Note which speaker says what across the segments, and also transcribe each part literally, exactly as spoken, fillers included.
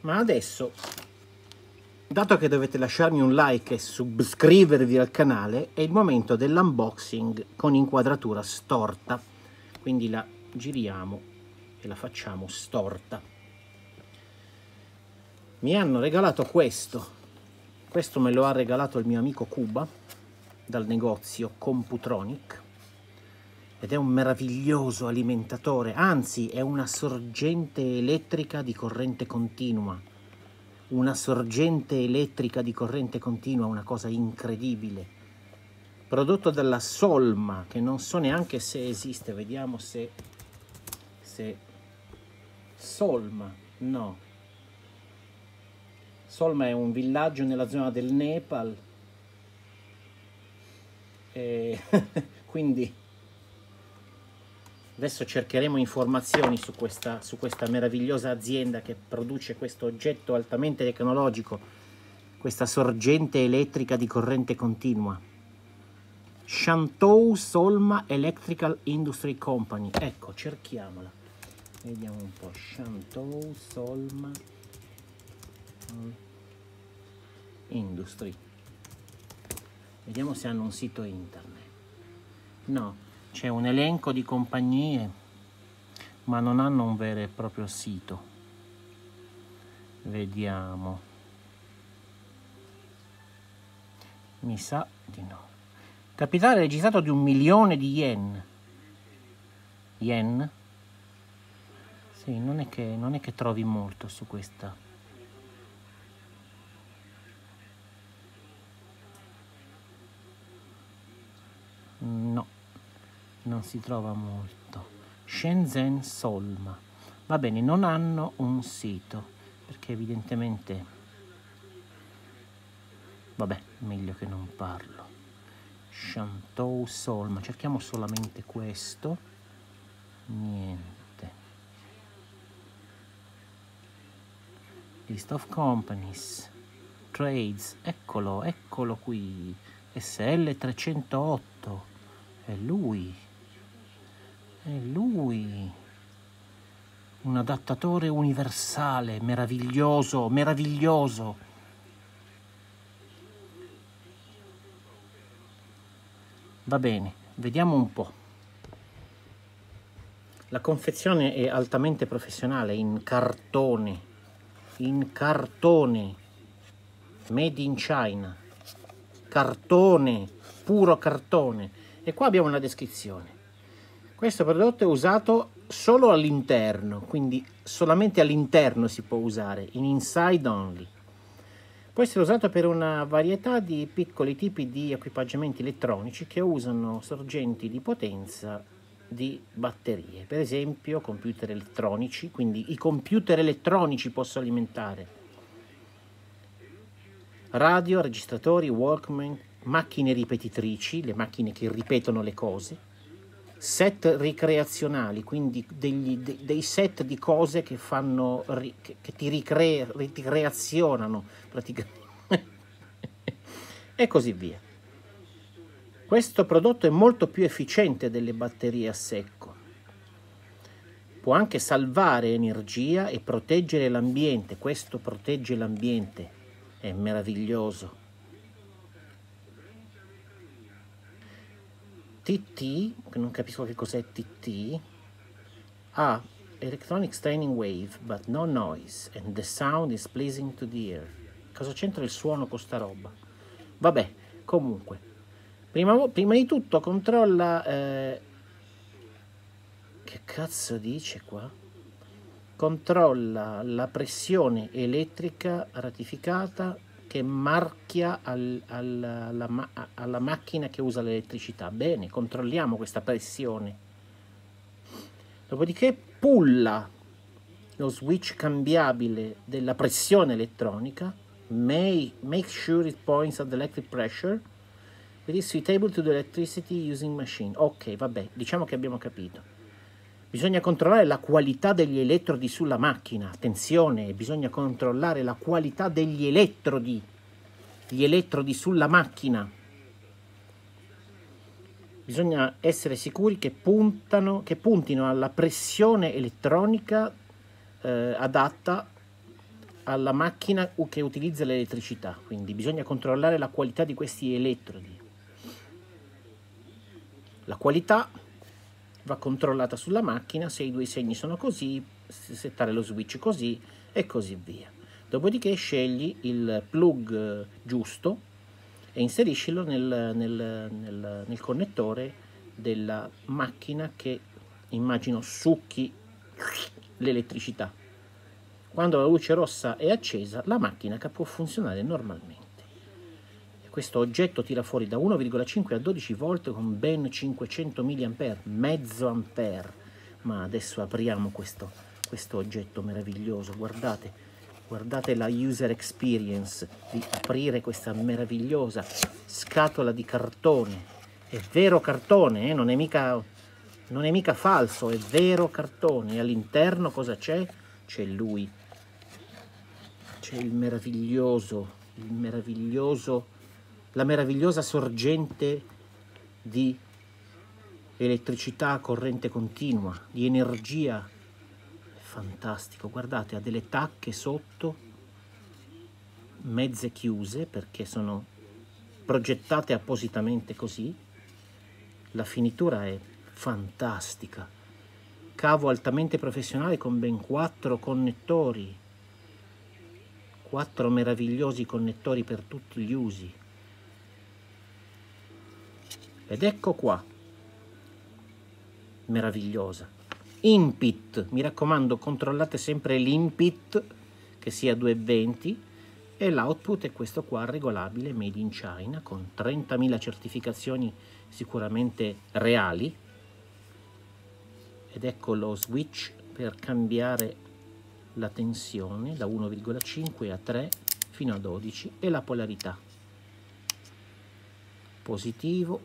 Speaker 1: Ma adesso, dato che dovete lasciarmi un like e subscrivervi al canale, è il momento dell'unboxing con inquadratura storta. Quindi la giriamo e la facciamo storta. Mi hanno regalato questo. Questo me lo ha regalato il mio amico Cuba dal negozio Computronic. Ed è un meraviglioso alimentatore, anzi è una sorgente elettrica di corrente continua. Una sorgente elettrica di corrente continua, una cosa incredibile. Prodotto dalla Solma, che non so neanche se esiste, vediamo se... se... Solma, no. Solma è un villaggio nella zona del Nepal. E quindi... Adesso cercheremo informazioni su questa, su questa meravigliosa azienda che produce questo oggetto altamente tecnologico, questa sorgente elettrica di corrente continua. Shantou Solma Electrical Industry Company. Ecco, cerchiamola. Vediamo un po'. Shantou Solma Industry. Vediamo se hanno un sito internet. No. C'è un elenco di compagnie, ma non hanno un vero e proprio sito. Vediamo. Mi sa di no. Capitale registrato di un milione di yen. Yen? Sì, non è che, non è che trovi molto su questa. No. Non si trova molto. Shenzhen Solma. Va bene, non hanno un sito, perché evidentemente... Vabbè, meglio che non parlo. Shantou Solma. Cerchiamo solamente questo. Niente. List of companies. Trades. Eccolo, eccolo qui. S L trecentootto. È lui. È lui, un adattatore universale, meraviglioso, meraviglioso. Va bene, vediamo un po'. La confezione è altamente professionale, in cartone, in cartone, made in China, cartone, puro cartone. E qua abbiamo una descrizione. Questo prodotto è usato solo all'interno, quindi solamente all'interno si può usare, in inside only. Può essere usato per una varietà di piccoli tipi di equipaggiamenti elettronici che usano sorgenti di potenza di batterie. Per esempio computer elettronici, quindi i computer elettronici possono alimentare radio, registratori, Walkman, macchine ripetitrici, le macchine che ripetono le cose, set ricreazionali, quindi degli, de, dei set di cose che fanno che, che ti ricre, ricreazionano praticamente e così via. Questo prodotto è molto più efficiente delle batterie a secco, può anche salvare energia e proteggere l'ambiente. Questo protegge l'ambiente, è meraviglioso. T T, che non capisco che cos'è T T, ha electronic staining wave, but no noise, and the sound is pleasing to the ear. Cosa c'entra il suono con sta roba? Vabbè, comunque, prima, prima di tutto controlla, eh, che cazzo dice qua? Controlla la pressione elettrica ratificata che marchia al, al, alla, alla macchina che usa l'elettricità. Bene, controlliamo questa pressione. Dopodiché pulla lo switch cambiabile della pressione elettronica. May, make sure it points at the electric pressure. It is suitable to the electricity using machine. Ok, vabbè, diciamo che abbiamo capito. Bisogna controllare la qualità degli elettrodi sulla macchina. Attenzione, bisogna controllare la qualità degli elettrodi. Gli elettrodi sulla macchina. Bisogna essere sicuri che puntano, che puntino alla pressione elettronica eh, adatta alla macchina che utilizza l'elettricità, quindi bisogna controllare la qualità di questi elettrodi. La qualità va controllata sulla macchina, se i due segni sono così, settare lo switch così e così via. Dopodiché scegli il plug giusto e inseriscilo nel, nel, nel, nel connettore della macchina che immagino succhi l'elettricità. Quando la luce rossa è accesa, la macchina può funzionare normalmente. E questo oggetto tira fuori da uno virgola cinque a dodici volt con ben cinquecento milliampere, mezzo ampere. Ma adesso apriamo questo, questo oggetto meraviglioso, guardate, guardate la user experience di aprire questa meravigliosa scatola di cartone. È vero cartone, eh? non, è mica, non è mica falso, è vero cartone. E all'interno cosa c'è? C'è lui. C'è il meraviglioso, il meraviglioso, la meravigliosa sorgente di elettricità a corrente continua, di energia. È fantastico, guardate, ha delle tacche sotto, mezze chiuse perché sono progettate appositamente così. La finitura è fantastica. Cavo altamente professionale con ben quattro connettori. Quattro meravigliosi connettori per tutti gli usi. Ed ecco qua. Meravigliosa. Input, mi raccomando, controllate sempre l'input, che sia duecentoventi, e l'output è questo qua, regolabile, made in China, con trentamila certificazioni sicuramente reali. Ed ecco lo switch per cambiare la tensione da uno virgola cinque a tre fino a dodici e la polarità. Positivo.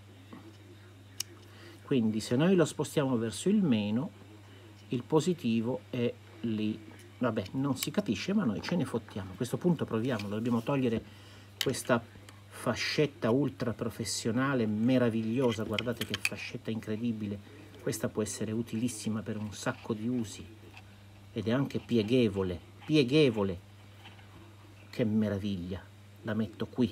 Speaker 1: Quindi se noi lo spostiamo verso il meno, il positivo è lì. Vabbè, non si capisce, ma noi ce ne fottiamo. A questo punto proviamo, dobbiamo togliere questa fascetta ultra professionale meravigliosa. Guardate che fascetta incredibile. Questa può essere utilissima per un sacco di usi. Ed è anche pieghevole, pieghevole. Che meraviglia. La metto qui.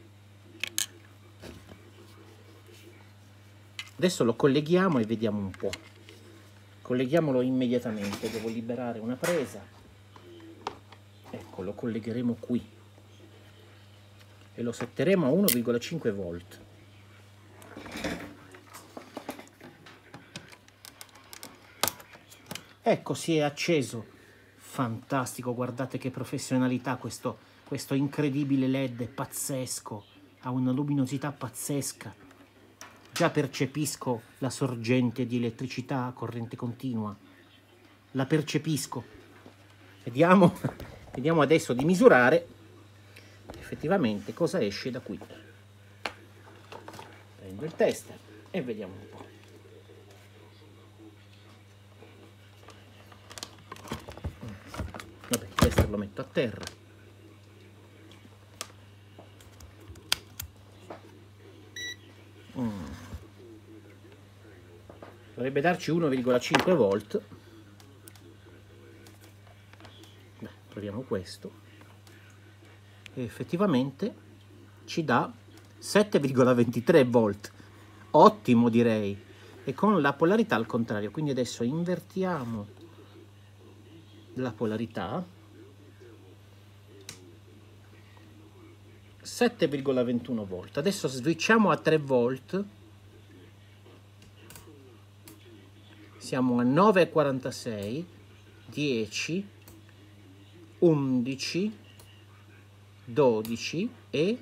Speaker 1: Adesso lo colleghiamo e vediamo un po'. Colleghiamolo immediatamente, devo liberare una presa. Ecco, lo collegheremo qui. E lo setteremo a uno virgola cinque volt. Ecco, si è acceso. Fantastico, guardate che professionalità questo, questo incredibile L E D, è pazzesco, ha una luminosità pazzesca. Già percepisco la sorgente di elettricità a corrente continua, la percepisco. Vediamo, vediamo adesso di misurare effettivamente cosa esce da qui. Prendo il tester e vediamo un po'. Vabbè, il tester lo metto a terra. Mm. Dovrebbe darci uno virgola cinque volt. Beh, proviamo questo. E effettivamente ci dà sette virgola ventitré volt. Ottimo, direi. E con la polarità al contrario. Quindi adesso invertiamo la polarità. sette virgola ventuno volt. Adesso switchiamo a tre volt. Siamo a nove virgola quarantasei, dieci, undici, dodici e,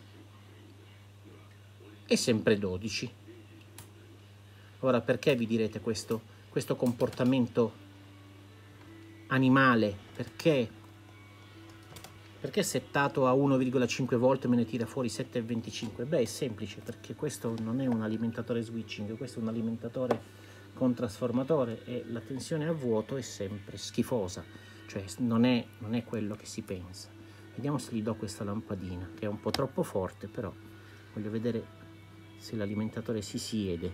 Speaker 1: e sempre dodici. Ora, perché vi direte questo, questo comportamento animale? Perché? Perché settato a uno virgola cinque volt me ne tira fuori sette virgola venticinque? Beh, è semplice, perché questo non è un alimentatore switching, questo è un alimentatore con trasformatore e la tensione a vuoto è sempre schifosa, cioè non è, non è quello che si pensa. Vediamo se gli do questa lampadina, che è un po' troppo forte, però voglio vedere se l'alimentatore si siede.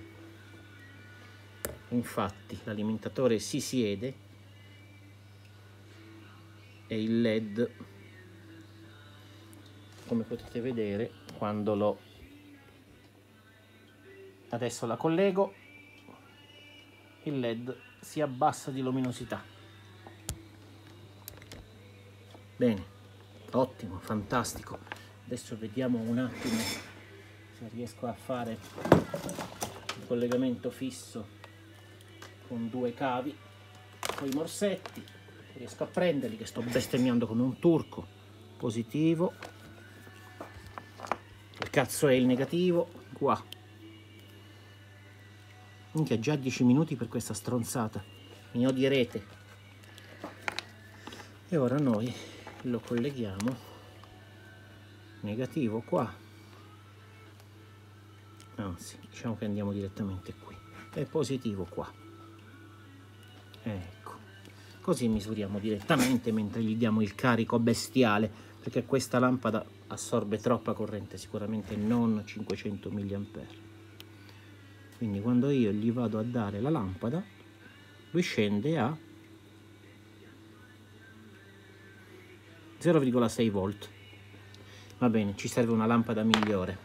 Speaker 1: Infatti l'alimentatore si siede è il led, come potete vedere quando lo adesso la collego, il led si abbassa di luminosità. Bene, ottimo, fantastico. Adesso vediamo un attimo se riesco a fare il collegamento fisso con due cavi, con i morsetti. Riesco a prenderli, che sto bestemmiando come un turco. Positivo. Il cazzo è il negativo, qua. Minchia, già dieci minuti per questa stronzata. Mi odierete. E ora noi lo colleghiamo. Negativo qua. Anzi, diciamo che andiamo direttamente qui. E positivo qua. Ecco. Così misuriamo direttamente mentre gli diamo il carico bestiale, perché questa lampada assorbe troppa corrente, sicuramente non cinquecento milliampere. Quindi quando io gli vado a dare la lampada, lui scende a zero virgola sei volt. Va bene, ci serve una lampada migliore.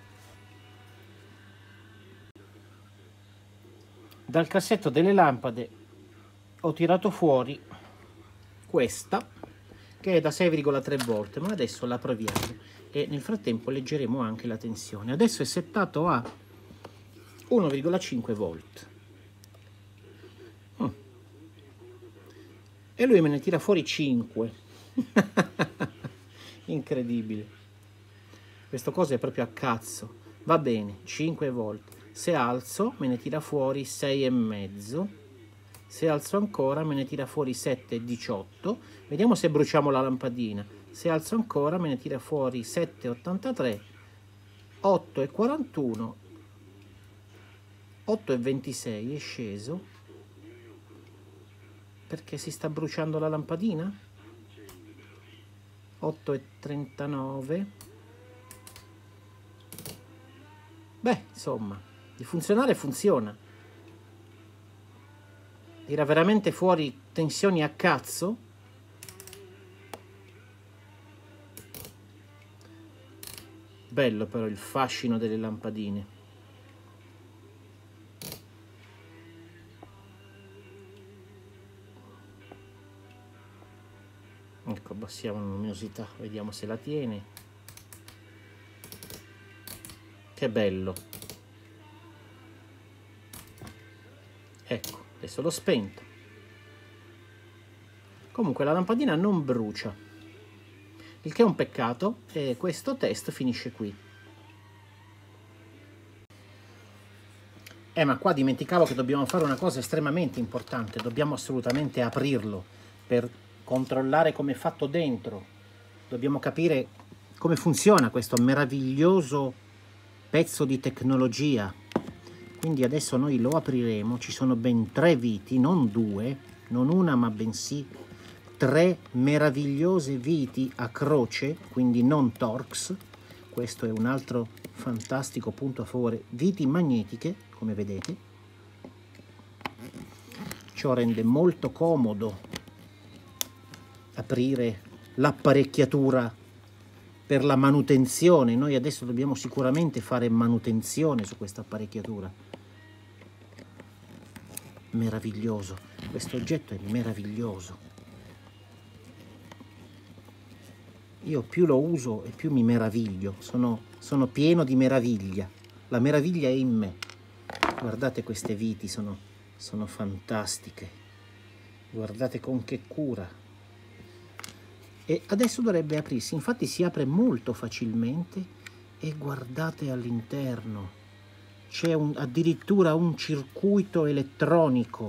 Speaker 1: Dal cassetto delle lampade ho tirato fuori questa, che è da sei virgola tre volt, ma adesso la proviamo e nel frattempo leggeremo anche la tensione. Adesso è settato a uno virgola cinque volt. Mm. E lui me ne tira fuori cinque. Incredibile. Questo coso è proprio a cazzo. Va bene, cinque volt. Se alzo me ne tira fuori sei e mezzo. Se alzo ancora me ne tira fuori sette virgola diciotto. Vediamo se bruciamo la lampadina. Se alzo ancora me ne tira fuori sette virgola ottantatré, otto virgola quarantuno, otto virgola ventisei. È sceso perché si sta bruciando la lampadina. otto virgola trentanove. Beh, insomma, di funzionare funziona. Tira veramente fuori tensioni a cazzo. Bello però il fascino delle lampadine. Ecco, abbassiamo la luminosità, vediamo se la tiene. Che bello. Ecco, adesso l'ho spento. Comunque la lampadina non brucia, il che è un peccato, e questo test finisce qui. Eh, ma qua dimenticavo che dobbiamo fare una cosa estremamente importante. Dobbiamo assolutamente aprirlo per controllare come è fatto dentro. Dobbiamo capire come funziona questo meraviglioso pezzo di tecnologia. Quindi adesso noi lo apriremo. Ci sono ben tre viti, non due, non una ma bensì tre meravigliose viti a croce, quindi non Torx. Questo è un altro fantastico punto a favore. Viti magnetiche, come vedete. Ciò rende molto comodo aprire l'apparecchiatura per la manutenzione. Noi adesso dobbiamo sicuramente fare manutenzione su questa apparecchiatura. Meraviglioso, questo oggetto è meraviglioso. Io più lo uso e più mi meraviglio, sono, sono pieno di meraviglia. La meraviglia è in me. Guardate queste viti, sono, sono fantastiche. Guardate con che cura. E adesso dovrebbe aprirsi, infatti si apre molto facilmente e guardate all'interno, c'è un, addirittura un circuito elettronico,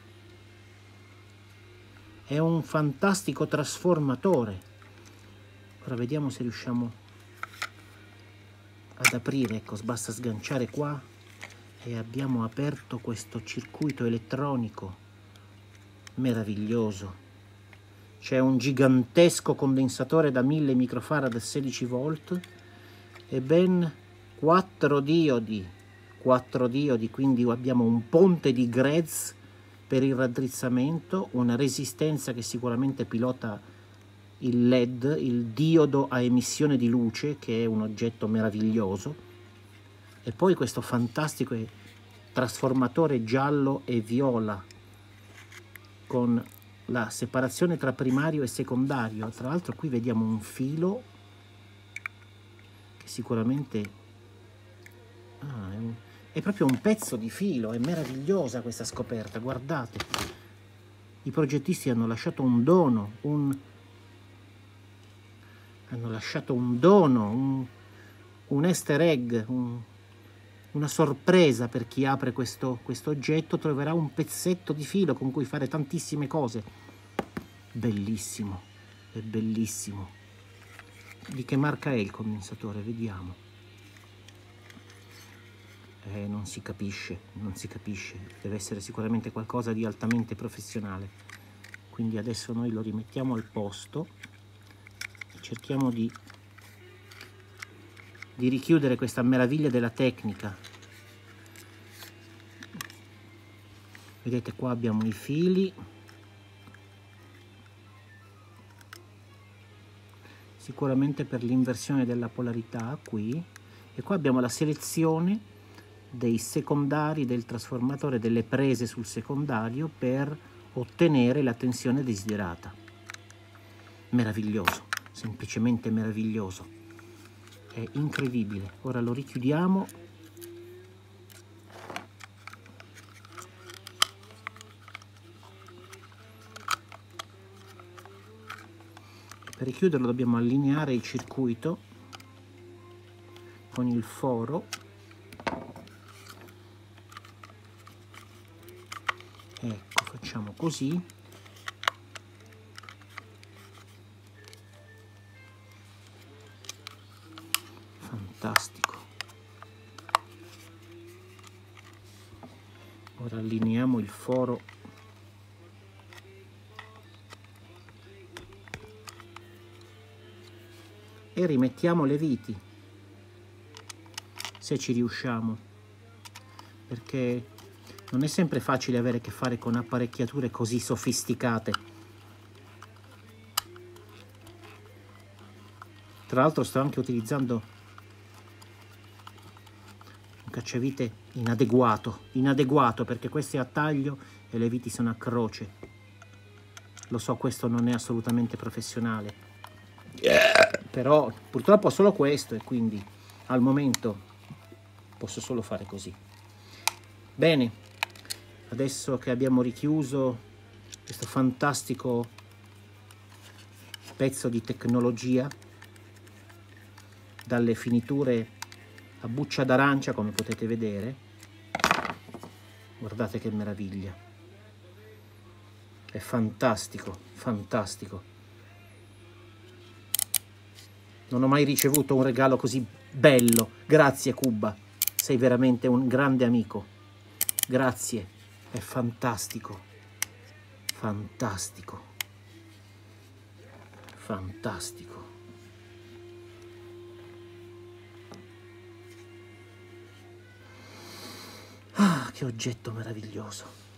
Speaker 1: è un fantastico trasformatore. Ora vediamo se riusciamo ad aprire, ecco, basta sganciare qua e abbiamo aperto questo circuito elettronico meraviglioso. C'è un gigantesco condensatore da mille microfarad sedici volt e ben quattro diodi, quattro diodi, quindi abbiamo un ponte di Grez per il raddrizzamento, una resistenza che sicuramente pilota il L E D, il diodo a emissione di luce, che è un oggetto meraviglioso, e poi questo fantastico trasformatore giallo e viola con la separazione tra primario e secondario. Tra l'altro qui vediamo un filo che sicuramente ah, è, un, è proprio un pezzo di filo. È meravigliosa questa scoperta, guardate, i progettisti hanno lasciato un dono, un hanno lasciato un dono, un, un easter egg, un, una sorpresa per chi apre questo, questo oggetto. Troverà un pezzetto di filo con cui fare tantissime cose. Bellissimo, è bellissimo. Di che marca è il condensatore? Vediamo. Eh, non si capisce, non si capisce. Deve essere sicuramente qualcosa di altamente professionale. Quindi adesso noi lo rimettiamo al posto e cerchiamo di di richiudere questa meraviglia della tecnica. Vedete, qua abbiamo i fili, sicuramente per l'inversione della polarità qui, e qua abbiamo la selezione dei secondari del trasformatore, delle prese sul secondario per ottenere la tensione desiderata. Meraviglioso, semplicemente meraviglioso. È incredibile. Ora lo richiudiamo. Per richiuderlo dobbiamo allineare il circuito con il foro. Ecco, facciamo così. Fantastico. Ora allineiamo il foro e rimettiamo le viti, se ci riusciamo, perché non è sempre facile avere a che fare con apparecchiature così sofisticate. Tra l'altro sto anche utilizzando un cacciavite inadeguato, inadeguato perché questo è a taglio e le viti sono a croce. Lo so, questo non è assolutamente professionale, però purtroppo ho solo questo e quindi al momento posso solo fare così. Bene, adesso che abbiamo richiuso questo fantastico pezzo di tecnologia dalle finiture a buccia d'arancia, come potete vedere, guardate che meraviglia, è fantastico, fantastico. Non ho mai ricevuto un regalo così bello. Grazie Cuba, sei veramente un grande amico. Grazie, è fantastico, fantastico, fantastico. Ah, che oggetto meraviglioso.